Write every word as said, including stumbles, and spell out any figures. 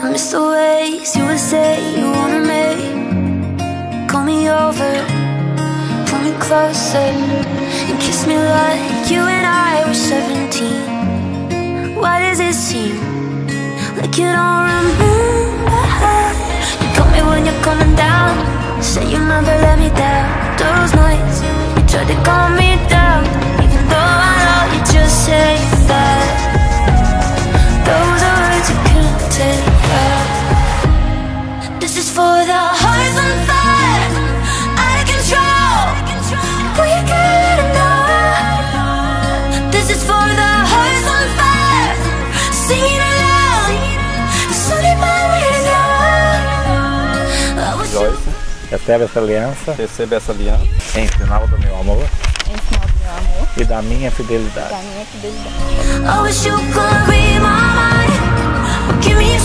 I miss the ways you would say you wanted me. Call me over, pull me closer, and kiss me like you and I were seventeen. Why does it seem like you don't remember? You told me when you're coming down, say you never let me down. Those nights you tried to calm me down, even though I know you just say that. Those are words you can't take back. This is for the hearts on fire, out of control. We gotta know. This is for the hearts on fire, singing aloud. Joyce, recebe essa aliança. Receba essa aliança. Em sinal do meu amor. Em sinal do meu amor. E da minha fidelidade. Da minha fidelidade. I wish you could read my mind. Give me